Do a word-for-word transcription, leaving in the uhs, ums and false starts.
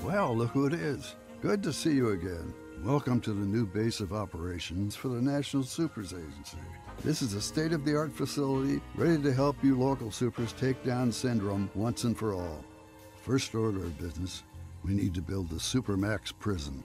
Well, look who it is. Good to see you again. Welcome to the new base of operations for the National Supers Agency. This is a state-of-the-art facility ready to help you local supers take down syndrome once and for all. First order of business, we need to build the Supermax prison.